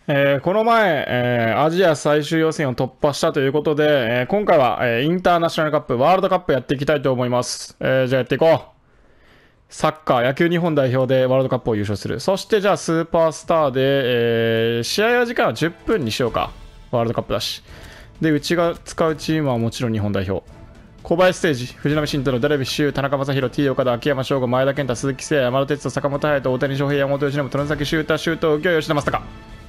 この前、アジア最終予選を突破したということで、今回は、インターナショナルカップ、ワールドカップやっていきたいと思います。じゃあやっていこう。サッカー、野球日本代表でワールドカップを優勝する。そしてじゃあスーパースターで、試合時間は10分にしようか。ワールドカップだし。で、うちが使うチームはもちろん日本代表。小林誠司、藤浪晋太郎、ダルビッシュ、田中将大、T 岡田、秋山翔吾、前田健太、鈴木誠也、山田哲人、坂本勇人、大谷翔平、山本由伸、外崎修太、周東、右京、吉田正尚。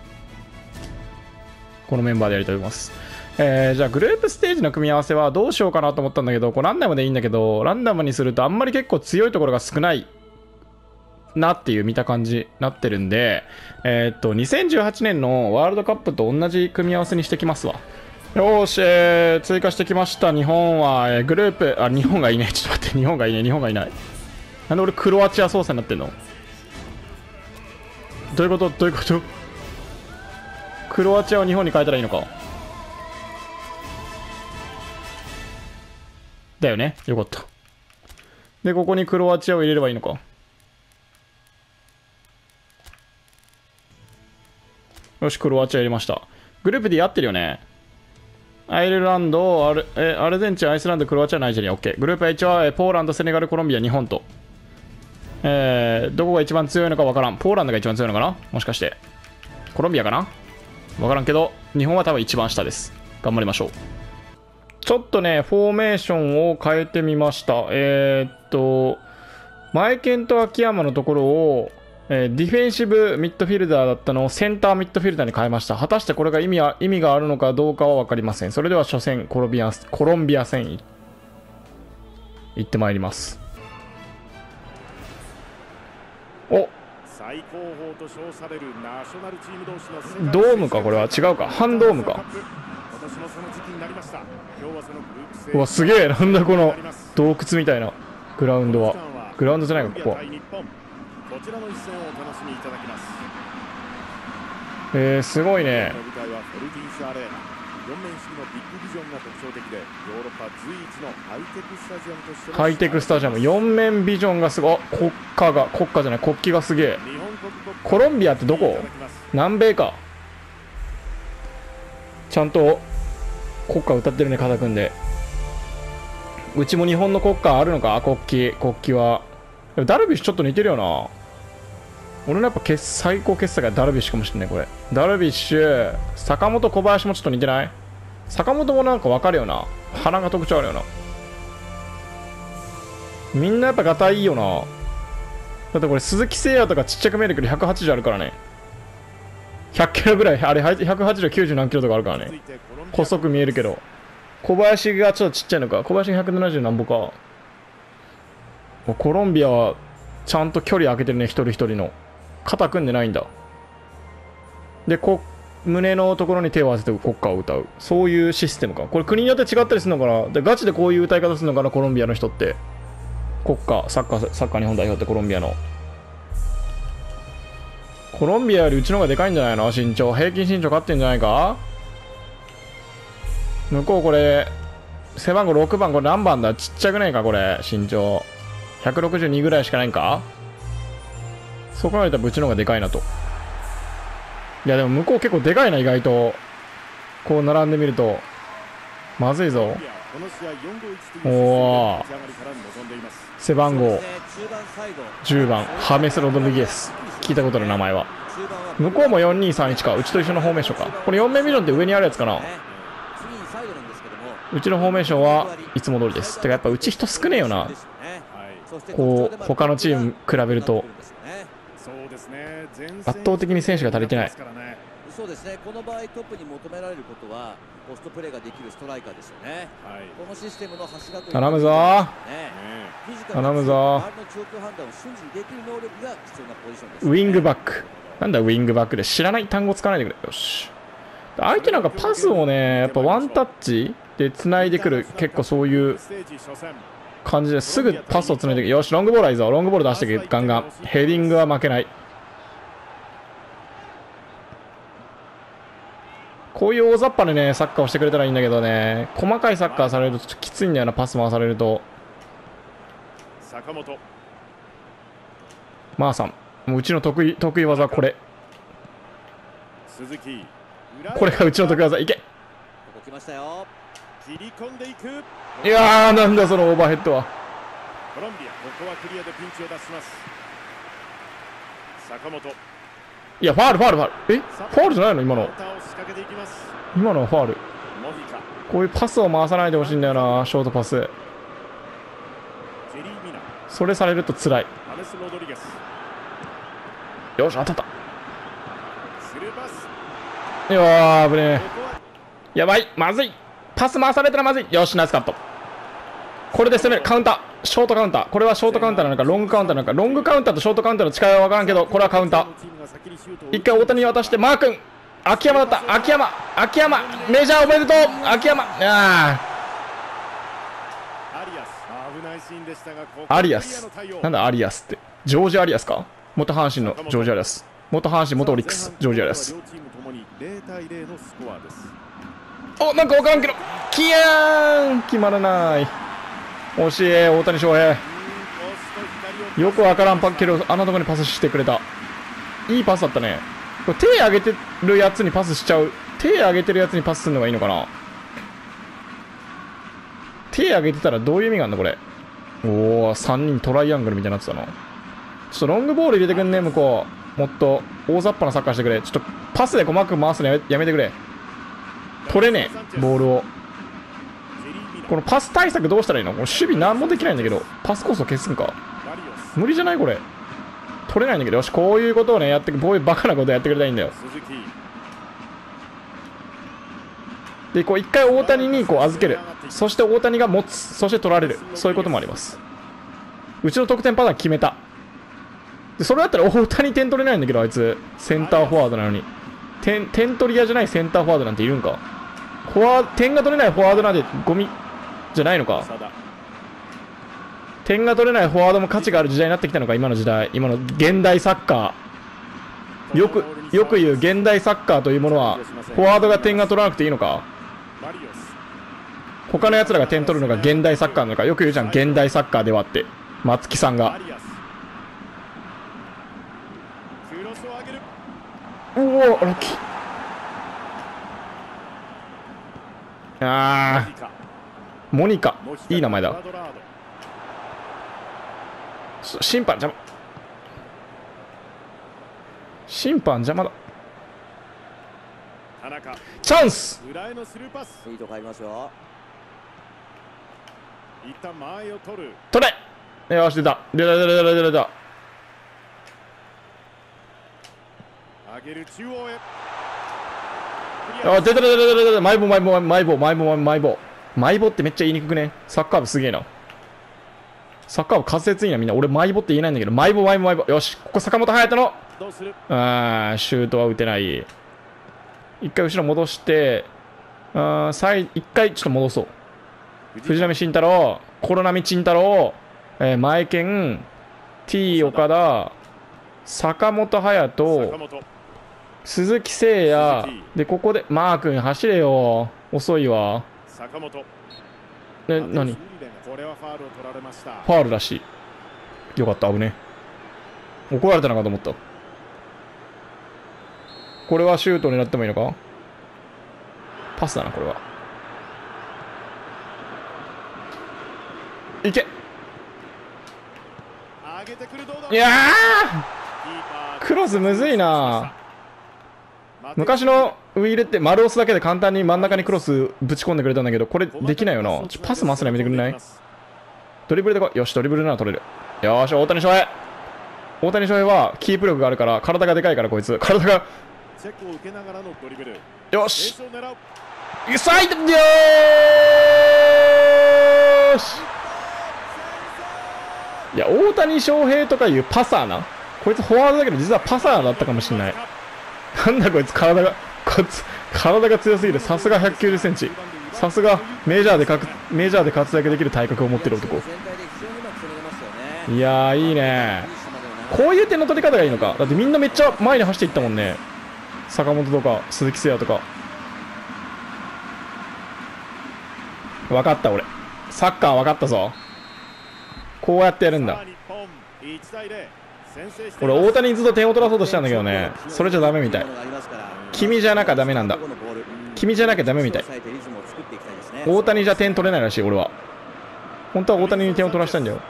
このメンバーでやりたいと思います。じゃあグループステージの組み合わせはどうしようかなと思ったんだけど、これランダムでいいんだけど、ランダムにするとあんまり結構強いところが少ないなっていう見た感じになってるんで、2018年のワールドカップと同じ組み合わせにしてきますわ。よーし、追加してきました。日本は、グループ、日本がいいね。ちょっと待って、日本がいいね。日本がいない。なんで俺クロアチア操作になってんの？どういうこと？クロアチアを日本に変えたらいいのか。だよね。よかった。で、ここにクロアチアを入れればいいのか。よし、クロアチア入れました。グループ D 合ってるよね。アイルランド、アルゼンチン、アイスランド、クロアチア、ナイジェリア、OK。グループ H はポーランド、セネガル、コロンビア、日本と。どこが一番強いのかわからん。ポーランドが一番強いのかな、もしかして。コロンビアかな、わからんけど、日本は多分一番下です。頑張りましょう。ちょっとね、フォーメーションを変えてみました。マイケンと秋山のところを、ディフェンシブミッドフィルダーだったのをセンターミッドフィルダーに変えました。果たしてこれが意味があるのかどうかは分かりません。それでは初戦コロンビア戦行ってまいります。お、ドームか、これは違うか、半ドームか。うわ、すげえ、なんだこの洞窟みたいなグラウンドは。グラウンドじゃないか、ここは。すごいね。ハイテクスタジアム、4面ビジョンがすごい。国旗がすげえ。コロンビアってどこ？南米か。ちゃんと国歌歌ってるね、肩組んで。うちも日本の国歌あるのか、国旗は。でもダルビッシュちょっと似てるよな。俺のやっぱ最高傑作がダルビッシュかもしれない、これ。ダルビッシュ、坂本、小林もちょっと似てない？坂本もなんか分かるよな。鼻が特徴あるよな。みんなやっぱガタいいよな。だってこれ鈴木誠也とかちっちゃく見えるけど180あるからね。100キロぐらい、あれ180、90何キロとかあるからね。細く見えるけど。小林がちょっとちっちゃいのか。小林が170何歩か。コロンビアはちゃんと距離空けてるね、一人一人の。肩組んでないんだ。で、胸のところに手を合わせて国歌を歌う。そういうシステムか。これ国によって違ったりするのかな。で、ガチでこういう歌い方するのかな、コロンビアの人って。国歌、サッカー日本代表ってコロンビアの。コロンビアよりうちの方がでかいんじゃないの、身長。平均身長勝ってんじゃないか。向こうこれ、背番号6番、これ何番だ、ちっちゃくないか、これ、身長。162ぐらいしかないんか。そう考えたらうちの方がでかいなと。いやでも向こう結構でかいな、意外と。こう並んでみるとまずいぞ。おお、背番号10番ハメス・ロドリゲス、聞いたことある名前は。向こうも4231か。うちと一緒のフォーメーションか。これ4面ビジョンって上にあるやつかな。うちのフォーメーションはいつも通りです。てかやっぱうち人少ねえよな、こう他のチーム比べると。圧倒的に選手が足りてない。 そうですね、この場合トップに求められることはポストプレーができるストライカーですよね。このシステムの柱と頼むぞー、頼むぞー。ウィングバック、なんだウィングバックで知らない単語使わないでくれ。よし。相手なんかパスをね、やっぱワンタッチで繋いでくる、結構そういう感じですぐパスを繋いでくる。よし、ロングボールはいいぞ。ロングボール出してくる、ガンガン。ヘディングは負けない。こういう大雑把でね、サッカーをしてくれたらいいんだけどね、細かいサッカーされるとちょっときついんだよな、パス回されると。マーさん、もううちの得意技はこれ。 これがうちの得意技。いけ。 ここ来ましたよ。切り込んでいく。 いやー、なんだそのオーバーヘッドは。 コロンビア、ここはクリアでピンチを出します。坂本。 いや、ファウルファウルファウル。え、ファウルじゃないの今の。今のはファウル。こういうパスを回さないでほしいんだよな、ショートパス。それされると辛い。よし、当たった。いやー、危ねえ。やばい、まずい。パス回されたらまずい。よし、ナイスカット。これで攻める。カウンター。ショートカウンター。これはショートカウンターなのか、ロングカウンターなのか。ロングカウンターとショートカウンターの違いは分からんけど、これはカウンター。一回大谷に渡して、マー君。秋山だった。秋山。メジャーおめでとう。秋山。アリアス。なんだアリアスって。ジョージ・アリアスか。元阪神のジョージ・アリアス。元阪神、元オリックス、ジョージ・アリアス。お、なんか分からんけど。キヤーン決まらない。惜しい、大谷翔平。よく分からんパッケージをあんなところにパスしてくれた。いいパスだったね。これ手上げてるやつにパスしちゃう。手上げてるやつにパスするのがいいのかな。手上げてたらどういう意味があるのこれ。おお、3人トライアングルみたいになってたの。ちょっとロングボール入れてくんね、向こう。もっと大雑把なサッカーしてくれ。ちょっとパスで細かく回すのやめてくれ。取れねえ、ボールを。このパス対策どうしたらいいの。この守備なんもできないんだけど。パスコースを消すんか。無理じゃないこれ。取れないんだけど。よし、こういうことをね、やってこういうバカなことやってくれたらいいんだよ。で、こう一回大谷にこう預ける。そして大谷が持つ。そして取られる。そういうこともあります。うちの得点パターン決めた。で、それだったら大谷点取れないんだけど、あいつ。センターフォワードなのに。点取り屋じゃないセンターフォワードなんているんか。点が取れないフォワードなんてゴミじゃないのか。点が取れないフォワードも価値がある時代になってきたのか、今の時代。今の現代サッカー。よく言う現代サッカーというものは、フォワードが点が取らなくていいのか。他の奴らが点取るのが現代サッカーなのか。よく言うじゃん、現代サッカーではって。松木さんが。おお、ラッキー。モニカ。いい名前だ。審判邪魔。審判邪魔だ。チャンス。 いいとこ入りますよ。 取れ。よし、出た。出た。あ、出た。マイボってめっちゃ言いにくくね。サッカー部すげえな。サッカー部滑舌いいなみんな。俺マイボって言えないんだけど、マイボ。よし、ここ坂本勇人の。シュートは打てない。一回後ろ戻して、一回ちょっと戻そう。藤波慎太郎、コロナミ慎太郎、前健、T 岡田、坂本勇人、鈴木誠也で、ここでマー君走れよ。遅いわ。何？ファウルらしい。よかった、危ね。怒られたのかと思った。これはシュートになってもいいのか。パスだなこれは。いけ。いやー、クロスむずいな。昔のウイールって丸押すだけで簡単に真ん中にクロスぶち込んでくれたんだけど、これできないよな。パス回すのやめてくれない？ドリブルでこい。よし、ドリブルなら取れる。よし、大谷翔平はキープ力があるから、体がでかいからこいつ。体が。よし。サイド。よーし。いや、大谷翔平とかいうパサーな。こいつフォワードだけど実はパサーだったかもしれない。なんだこいつ体が強すぎる。さすが190センチ。さすがメジャーで活躍できる体格を持ってる男。いやー、いいね。こういう点の取り方がいいのか。だってみんなめっちゃ前に走っていったもんね。坂本とか鈴木誠也とか。分かった、俺サッカー分かったぞ。こうやってやるんだ。俺大谷にずっと点を取らそうとしたんだけどね、それじゃダメみたい。 君じゃなきゃダメなんだ。君じゃなきゃダメみたい。大谷じゃ点取れないらしい、俺は。本当は大谷に点を取らせたいんだよ。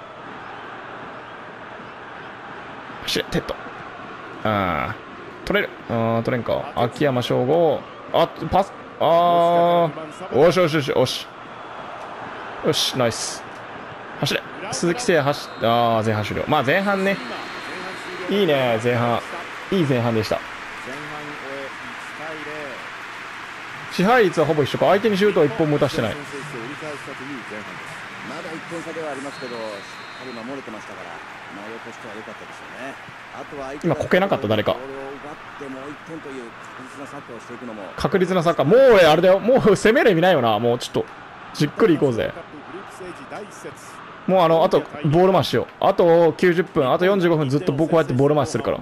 走れ、テッド。あー、取れる。取れんか。秋山翔吾。あ、パス。おしよしよしよし。よし、ナイス。走れ。鈴木誠也走っ、前半終了。まあ前半ね。いいね、前半。いい前半でした。支配率はほぼ一緒か。相手にシュートは1本も打たしてない。 まだ1点差ではありますけど、しっかり守れてましたから、内容としては良かったですよね。あとは今こけなかった誰か。 ボールを奪ってもう1点という確実なサッカーをしていくのも。 確実なサッカー。もう俺あれだよ。もう攻める意味ないよな。もうちょっとじっくりいこうぜ。もうあとボール回ししよう。あと90分、あと45分ずっとこうやってボール回しするから。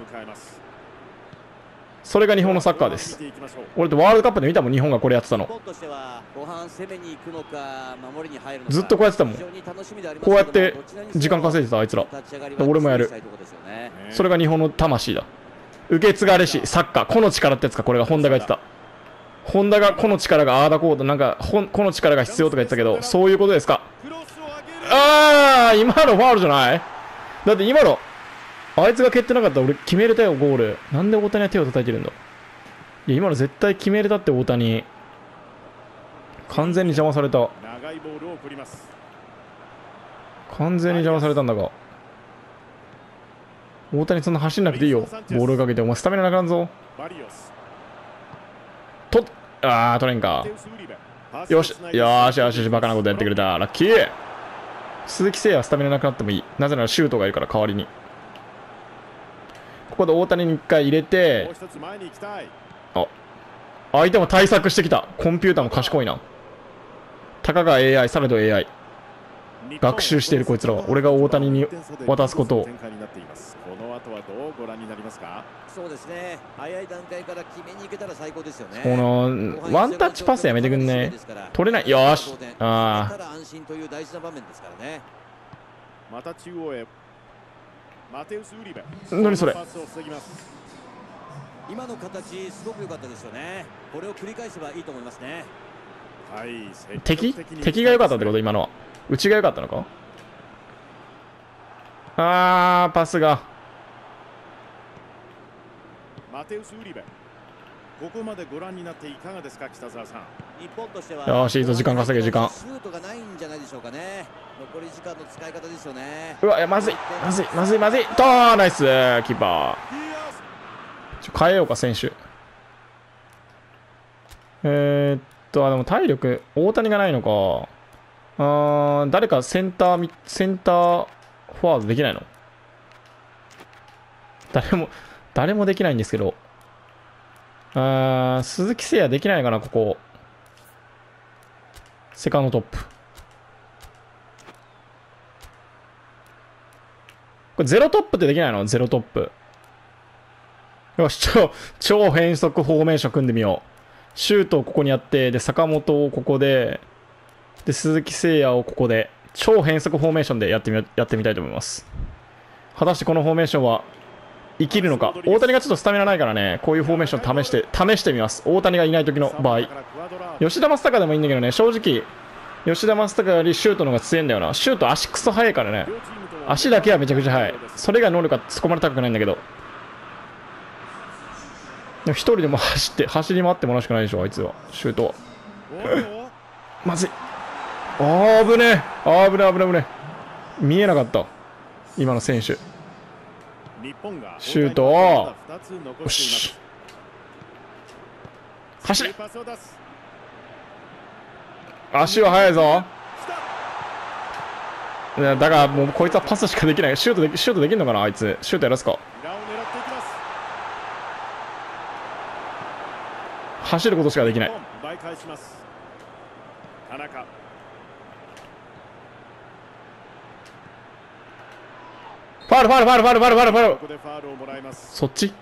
それが日本のサッカーです。俺とワールドカップで見たもん、日本がこれやってたの。ずっとこうやってたもん。こうやって時間稼いでたあいつら。俺もやる。それが日本の魂だ。受け継がれしサッカー、個の力ってやつか。これが本田が言ってた。本田が個の力がああだこうだ、なんか個の力が必要とか言ってたけど、そういうことですか。今のファウルじゃない？だって今のあいつが蹴ってなかったら俺決めれたよ、ゴール。なんで大谷は手を叩いてるんだ。いや、今の絶対決めれたって、大谷。完全に邪魔された。完全に邪魔されたんだが。大谷そんな走んなくていいよ。ボールをかけて。お前スタミナなくなるぞ。取れんか。よし。よーしよしよし、バカなことやってくれた。ラッキー。鈴木誠也はスタミナなくなってもいい。なぜならシュートがいるから代わりに。ここで大谷に1回入れて、相手も対策してきた。コンピューターも賢いな。たかが AI、されど AI。学習しているこいつらは。俺が大谷に渡すことを。 そうですね。早い段階から決めに行けたら最高ですよね。 このワンタッチパスやめてくんね。取れない。よし。 安心という大事な場面ですからね。 また中央へ。 何それ。 今の形すごく良かったですよね。これを繰り返せばいいと思いますね。 敵が良かったってこと？今のはうちが良かったのか。パスがマテウス・ウリベ。ここまでご覧になっていかがですか、北澤さん。 日本としてはよし、時間稼げ、時間。 シュートがないんじゃないでしょうかね。残り時間の使い方ですよね。 うわ、まずいとナイスキーパー。変えようか、選手。でも体力大谷がないのか。誰かセンターフォワードできないの？誰もできないんですけど。鈴木誠也できないかな、ここ。セカンドトップ。これゼロトップってできないの？ゼロトップ。よし、超変則フォーメーション組んでみよう。シュートをここにやって、で、坂本をここで、で、鈴木誠也をここで、超変則フォーメーションでやってみたいと思います。果たしてこのフォーメーションは生きるのか。大谷がちょっとスタミナないからね、こういうフォーメーション試してみます。大谷がいない時の場合。吉田正尚でもいいんだけどね、正直、吉田正尚よりシュートの方が強いんだよな。シュート足クソ速いからね。足だけはめちゃくちゃ速い。それが能力はそこまで高くないんだけど。一人でも走り回ってもらうしかないでしょ、あいつは。シュートは。まずい。危ねえ。危ねえ。見えなかった。今の選手。シュートを。よし。走れ。足は速いぞ。だからもうこいつはパスしかできない。シュートできるのかな、あいつ。シュートやらすか。走ることしかできない。ファウル。そっち。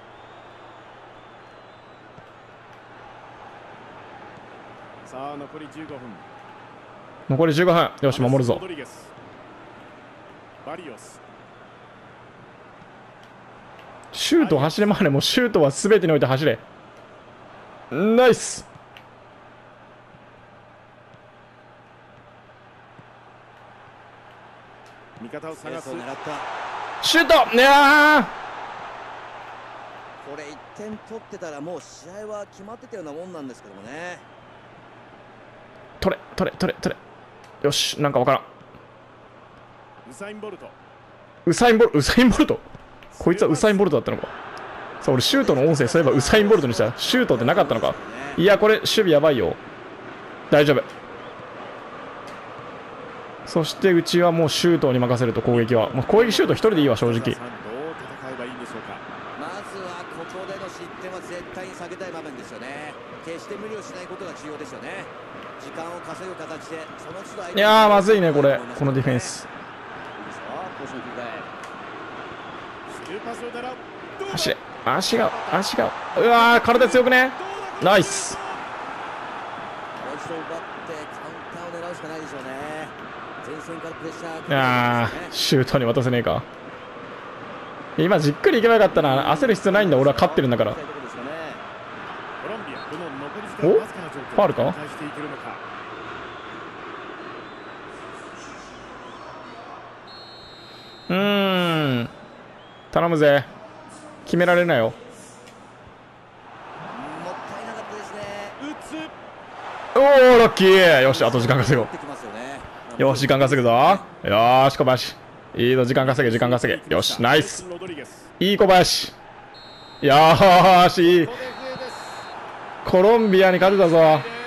さあ残り15分。 残り15分。よし、守るぞ。シュート走れ回れ。もうシュートは全てにおいて走れ。 ナイス。 味方を探す。 シュート。いやー、 これ1点取ってたらもう試合は決まってたようなもんなんですけどもね。 取れ取れ取れ取れ。よし、なんかわからん。 ウサインボルト。 ウサインボルト。こいつはウサインボルトだったのか。さあ、俺シュートの音声そういえばウサインボルトにしたらシュートってなかったのか。いや、これ守備やばいよ。大丈夫。そしてうちはもうシュートに任せると、攻撃はもう攻撃シュート一人でいいわ、正直。 どう戦えばいいんでしょうか。 まずはここでの失点は絶対に避けたい場面ですよね。決して無理をしないことが重要ですよね。時間を稼ぐ形でその都度相手。 いやー、まずいねこれ、このディフェンス。走れ、足がうわー、体強くね。ナイス。 もう一度奪ってカウンターを狙うしかないでしょうね。前線からプレッシャーかけてあー、シュートに渡せねえか。今じっくりいけばよかったな。焦る必要ないんだ、俺は勝ってるんだから。 コロンビア、この残り時お、 間わずかな状況ファウルか。 を返していけるのか。 頼むぜ、決められるなよ。 もったいなかったですね。 打つ。 おー、ラッキー。よし、あと時間稼ごう。 打ってきますよね。 よし、時間稼ぐぞ。よーし、小林。いいぞ、時間稼げ、時間稼げ。よし、ナイス。 ロドリゲス。 いい小林。よーし、いい。 ここで笛です。 コロンビアに勝てたぞ。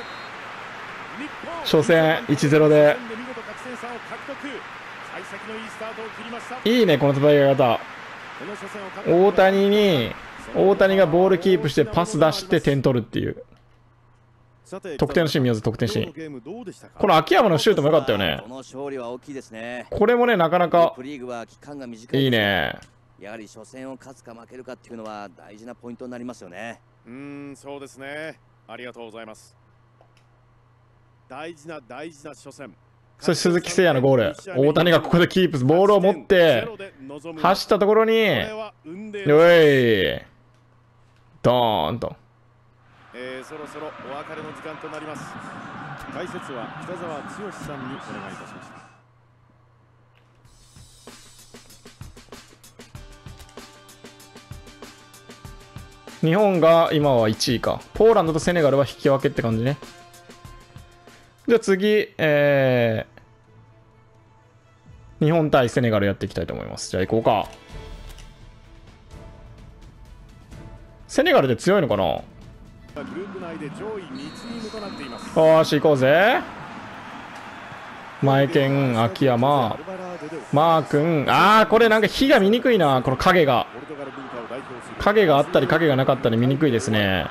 初戦 1-0 で。 見事勝ち点3を獲得。幸先のいいスタートを切りました。 いいね、この戦い方。 この初戦を勝った大谷がボールキープしてパス出して点取るっていう。得点のシーン見ようぜ、得点シーン。この秋山のシュートも良かったよね。 この勝利は大きいですね。 これもね、なかなかリーグは期間が短い。 いいね。 やはり初戦を勝つか負けるかっていうのは大事なポイントになりますよね。 そうですね。ありがとうございます。大事な初戦。 そして鈴木誠也のゴール。大谷がここでキープ、ボールを持って走ったところに、おい、ドーンと。 そろそろお別れの時間となります。解説は北澤剛さんにお願いいたしました。 日本が今は1位か。ポーランドとセネガルは引き分けって感じね。じゃあ次、日本対セネガルやっていきたいと思います。じゃあ行こうか。セネガルで強いのかな。よし、行こうぜ。前剣、秋山、マー君。これなんか火が見にくいな。この影があったり影がなかったり見にくいですね。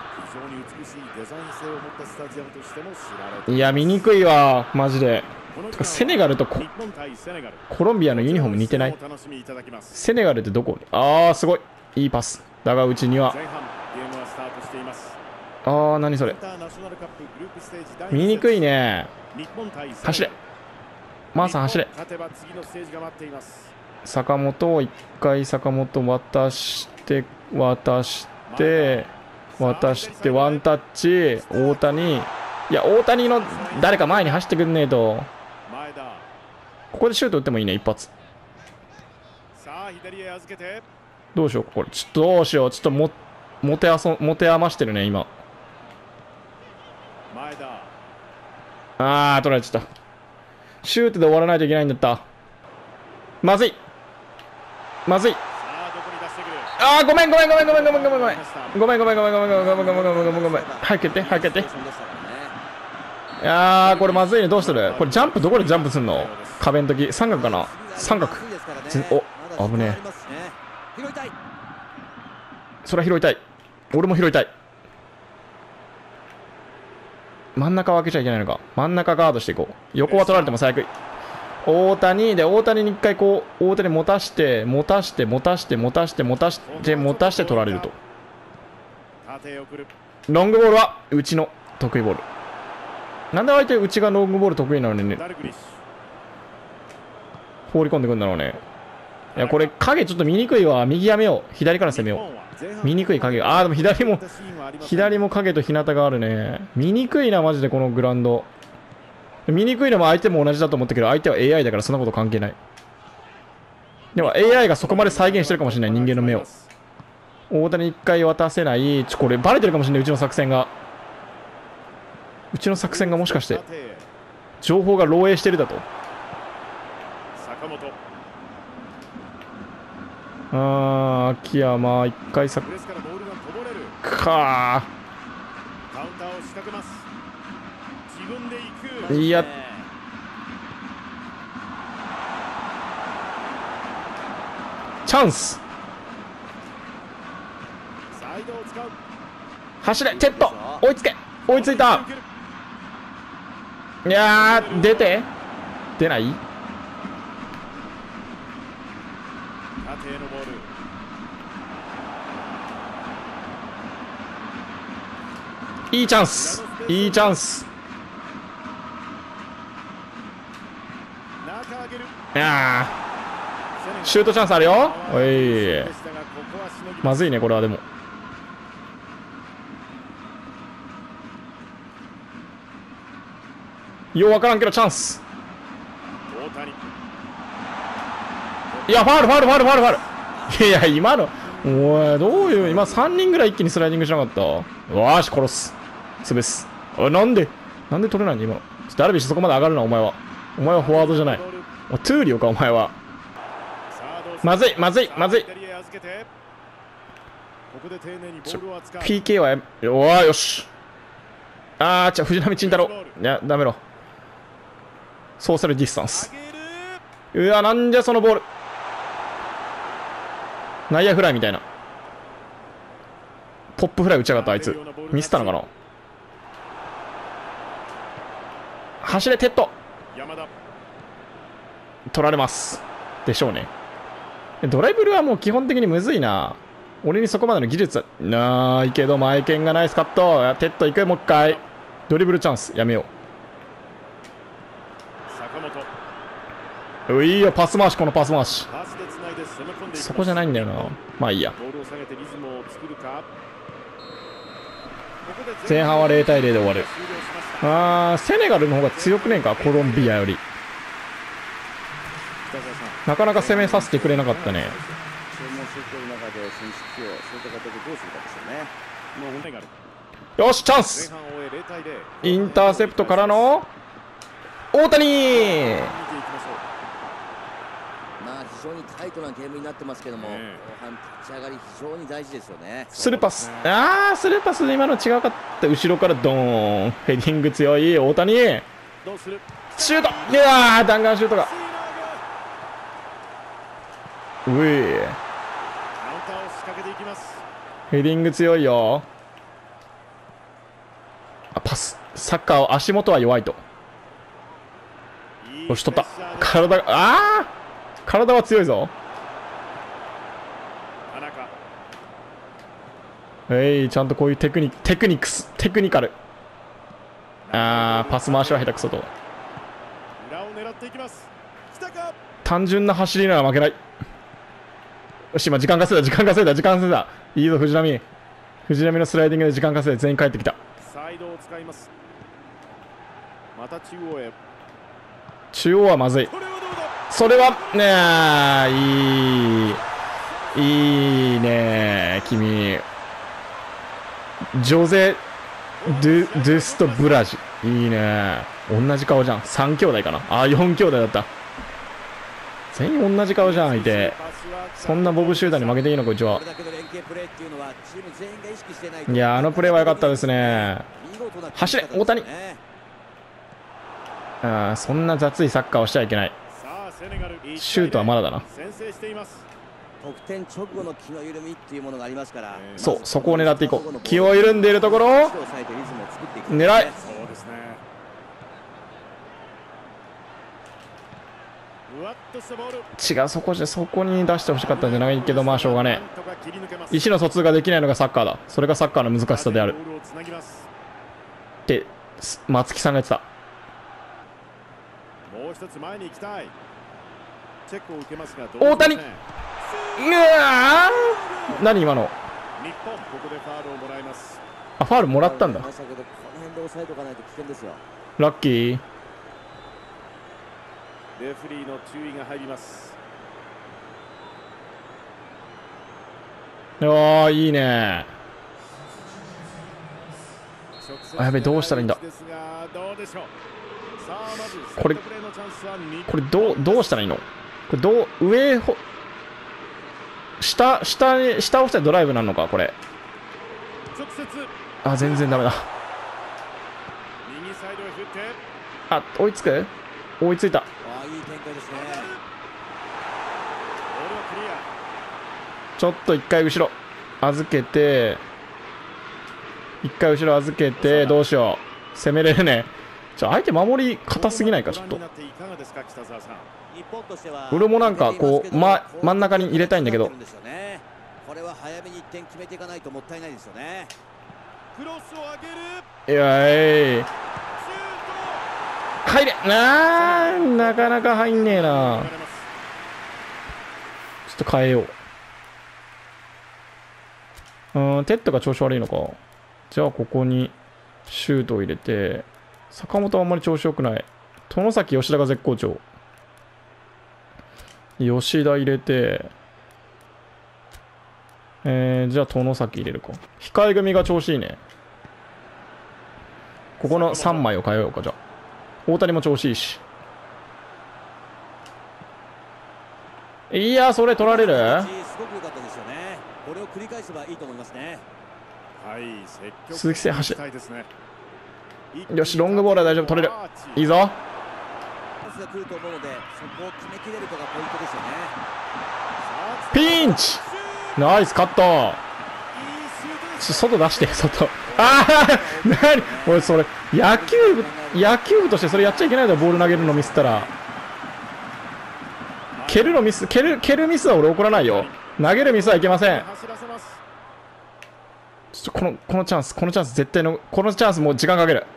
いや、見にくいわマジで。セネガルとコロンビアのユニフォーム似てない。セネガルってどこ。すごいいいパスだがうちには。何それ、見にくいね。走れ、マーさん走れ。坂本を1回、坂本渡してワンタッチ。大谷、いや大谷の誰か前に走ってくんねえと。ここでシュート打ってもいいね、一発。どうしよう、これちょっとどうしよう。ちょっと持て余してるね今。取られちゃった。シュートで終わらないといけないんだった。まずい。ごめん。早くやって。いやー、これまずいね。どうするこれ。ジャンプどこでジャンプすんの。壁の時三角かな。三角。お、危ねえ。それは拾いたい。俺も拾いたい。真ん中を開けちゃいけないのか。真ん中ガードしていこう。横は取られても最悪。大谷に一回こう、大谷持たして取られると。ロングボールはうちの得意ボール。なんで相手うちがロングボール得意なのにね、放り込んでくんだろうね。いや、これ影ちょっと見にくいわ。右やめよう。左から攻めよう。 見にくい影が、でも左も影と日向があるね。見にくいな、マジでこのグラウンド。見にくいのも相手も同じだと思ったけど、相手は AI だからそんなこと関係ない。でも AI がそこまで再現してるかもしれない、人間の目を。大谷に1回渡せない。これバレてるかもしれない、うちの作戦が。うちの作戦がもしかして、情報が漏洩してるだと。秋山、1回かいや、チャンス。走れ、テッド、追いつけ、追いついた。いやー、出ない。いいチャンス、いいチャンス。いやー、シュートチャンスあるよ。おい、まずいねこれは。でもようわからんけどチャンス。いや、ファウルファウルファウルファウルファウル。いや、今のおい、どういう、今3人ぐらい一気にスライディングしなかった。よーし、殺す、潰す。おい、なんで取れないんだ今の。ダルビッシュそこまで上がるな。お前はフォワードじゃない。トゥーリオかお前は。まずいまずいまずい。PK はおー、よし。藤浪晋太郎、いや、ダメろ。ソーシャルディスタンス。うわ、なんじゃそのボール。内野フライみたいな。ポップフライ打ちやがった。あいつミスったのかな。走れテッド。取られますでしょうね。ドライブルはもう基本的にむずいな。俺にそこまでの技術はないけど、前剣がナイスカット。テッド行く。もう一回ドリブルチャンス。やめよう。いいよ、パス回し。このパス回しそこじゃないんだよな。まあいいや。前半は0対0で終わる。セネガルの方が強くねえか、コロンビアより。なかなか攻めさせてくれなかったね。よし、チャンス。インターセプトからの大谷。 非常にタイトなゲームになってますけども、後半立ち上がり非常に大事ですよね。 スルーパス。スルーパスで今の違うかった。後ろからドーン。ヘディング強い大谷。シュート。いやー、弾丸シュートが。ヘディング強いよ。パス。サッカーは足元は弱いと。よし、取った。体は強いぞ。ちゃんとこういうテクニカル。パス回しは下手くそと。単純な走りなら負けない。よし、今時間稼いだ。いいぞ藤浪のスライディングで時間稼いで全員帰ってきた。中央はまずい。それはねいいね君。ジョゼ・ドゥスト・ブラジ。いいね。同じ顔じゃん。3兄弟かな。4兄弟だった。全員同じ顔じゃん。いてそんなボブ集団に負けていいのかうちは。いや、あのプレーは良かったですね。走れ大谷。そんな雑いサッカーをしちゃいけない。シュートはまだだな。 得点直後の気の緩みっていうものがありますから、 そこを狙っていこう。気を緩んでいるところを狙い。違う、そこに出してほしかったんじゃないけど、まあしょうがねえ。意思の疎通ができないのがサッカーだ。それがサッカーの難しさであるって松木さんが言ってた。大谷。何今の。 日本ここでファウルをもらいます。 あ、ファウルもらったんだ。 ましたけど、この辺で抑えておかないと危険ですよ。 ラッキー。 レフリーの注意が入ります。 ああ、いいね。あ、やべえ、どうしたらいいんだ。これどうしたらいいの。これ上下オフサイドドライブなのかこれ。あ、全然ダメだ。あ、追いつく？追いついた。 ああ、いい展開ですね。 ちょっと一回後ろ預けて、どうしよう。攻めれるね。相手守り硬すぎないか、ちょっと。俺もなんかこう、真ん中に入れたいんだけど。 これは早めに1点決めていかないともったいないですよね。 いやい、入れなかなか入んねえな。ちょっと変えよう。テッドが調子悪いのか。じゃあここにシュートを入れて、坂本はあんまり調子良くない。外崎、吉田が絶好調。吉田入れて、じゃあ外崎入れるか。控え組が調子いいね。ここの3枚を変えようか。じゃあ大谷も調子いいし。いや、それ取られる。 すごく良かったですよね。これを繰り返せばいいと思いますね。 鈴木誠也走る。よし、ロングボールは大丈夫、取れる。いいぞ。ピンチ。ナイスカット。外出して、外。ああ、何俺それ野球部としてそれやっちゃいけないだろ。ボール投げるのミスったら。蹴るミスは俺怒らないよ。投げるミスはいけません。ちょっとこのチャンス絶対の、このチャンスもう時間かける。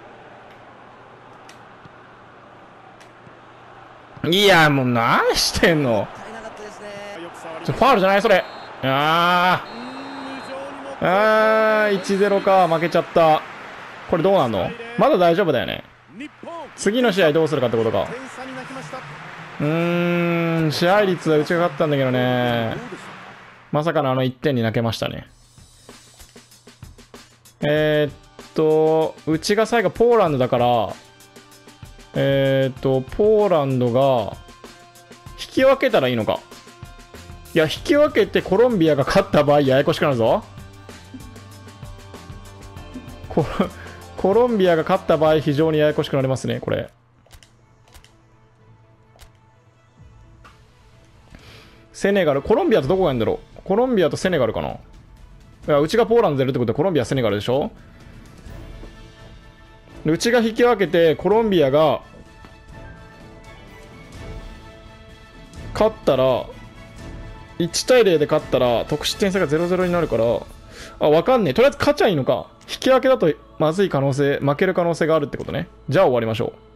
いや、もう何してんの。ファウルじゃないそれ。1-0 か。負けちゃった。これどうなんの。まだ大丈夫だよね。次の試合どうするかってことか。試合率はうちが勝ったんだけどね。まさかの1点に泣けましたね。うちが最後ポーランドだから、ポーランドが引き分けたらいいのか。いや、引き分けてコロンビアが勝った場合ややこしくなるぞ。コロンビアが勝った場合非常にややこしくなりますね、これ。セネガル、コロンビアとどこがいるんだろう。コロンビアとセネガルかな。いや、うちがポーランド出るってことはコロンビア、セネガルでしょ。うちが引き分けてコロンビアが勝ったら、1対0で勝ったら得失点差が 0-0 になるから、わかんねえ。とりあえず勝ちゃいいのか。引き分けだとまずい可能性、負ける可能性があるってことね。じゃあ終わりましょう。